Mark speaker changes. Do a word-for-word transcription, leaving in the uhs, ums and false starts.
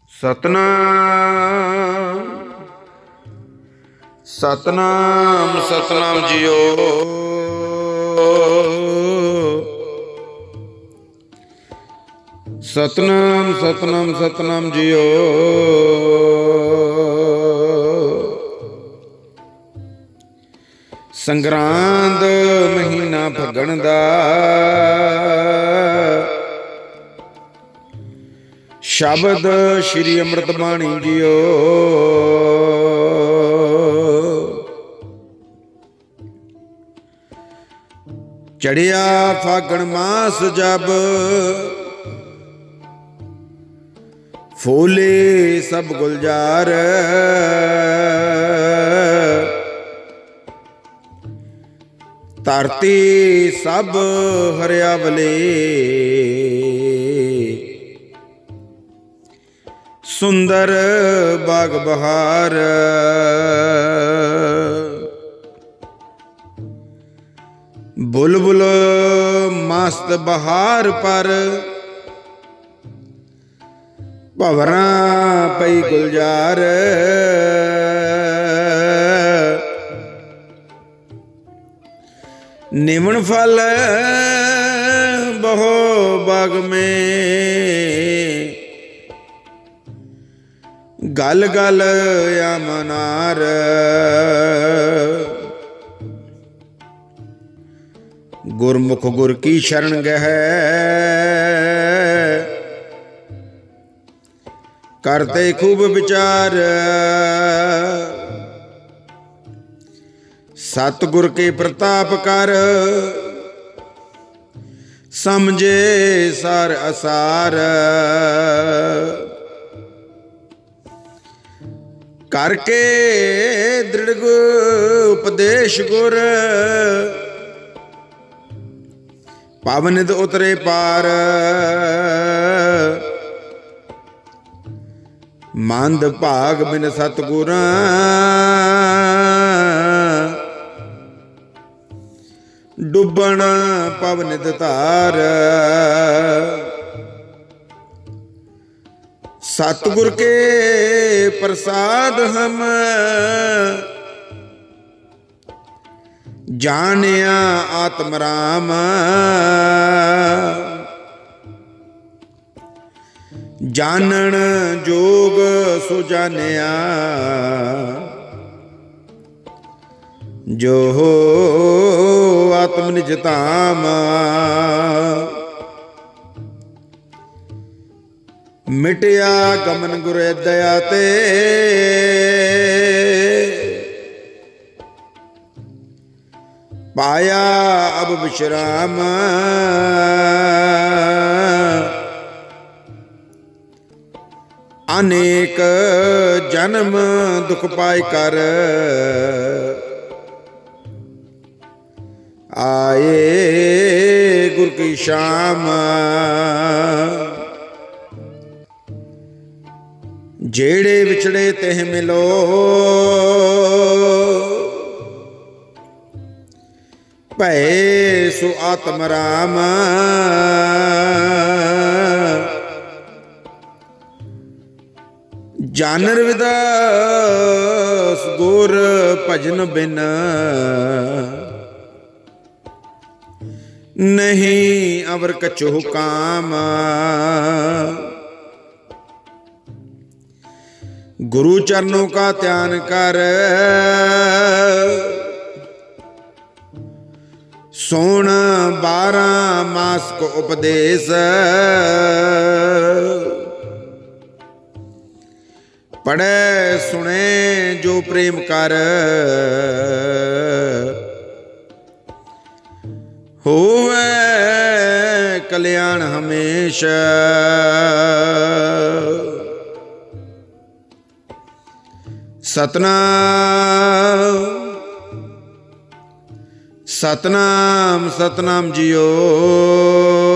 Speaker 1: ਸਤਨਾਮ ਸਤਨਾਮ ਸਤਨਾਮ ਜੀਓ। ਸਤਨਾਮ ਸਤਨਾਮ ਸਤਨਾਮ ਜੀਓ। ਸੰਗਰਾਂਦ ਮਹੀਨਾ ਫੱਗਣ ਦਾ ਸ਼ਬਦ ਸ਼੍ਰੀ ਅੰਮ੍ਰਿਤ ਬਾਣੀ ਜੀਓ। ਚੜਿਆ ਫਾਗਣ ਮਾਸ ਜਬ ਫੂਲੇ ਸਭ ਗੁਲਜ਼ਾਰ। ਧਰਤੀ ਸਭ ਹਰਿਆਵਲੇ ਸੁੰਦਰ ਬਾਗ ਬਹਾਰ। ਬੁਲਬੁਲ ਮਸਤ ਬਹਾਰ ਪਰ ਭਵਰਾਂ ਪਈ ਗੁਲਜ਼ਾਰ। ਨਿਮਣ ਫਲ ਬਹੁ ਬਾਗ ਮੇਂ ਗਲ ਗਲ ਯਮਨਾਰ। ਗੁਰਮੁਖ ਗੁਰ ਕੀ ਸ਼ਰਨ ਗਹਿ ਕਰਤੇ ਖੂਬ ਵਿਚਾਰ। ਸਤਿਗੁਰ ਕੇ ਪ੍ਰਤਾਪ ਕਰ ਸਮਝੇ ਸਾਰ ਅਸਾਰ। ਕਰਕੇ ਦ੍ਰਿੜ ਉਪਦੇਸ਼ ਗੁਰ ਪਾਵਨਿਤ ਉਤਰੇ ਪਾਰ। ਮੰਦ ਭਾਗ ਬਿਨ ਸਤਿਗੁਰਾਂ ਡੁੱਬਣ ਪਵਨਿਤ ਧਾਰ। सतगुर के प्रसाद हम जानिया आत्म राम। जानन जोग सो जानिया जो हो आत्म निज धाम। मिटिया गमन गुर दया ते पाया अब विश्राम। अनेक जन्म दुख पाए कर आए गुर की शाम। जेड़े विछड़े तेह मिलो भय सु आत्म राम। जानर विदास गुर भजन बिन नहीं अवर कछु काम। गुरु चरणों का ध्यान कर सोन बारह मास को उपदेश। पढ़े सुने जो प्रेम कर होवे कल्याण हमेशा। सतनाम सतनाम सतनाम जियो।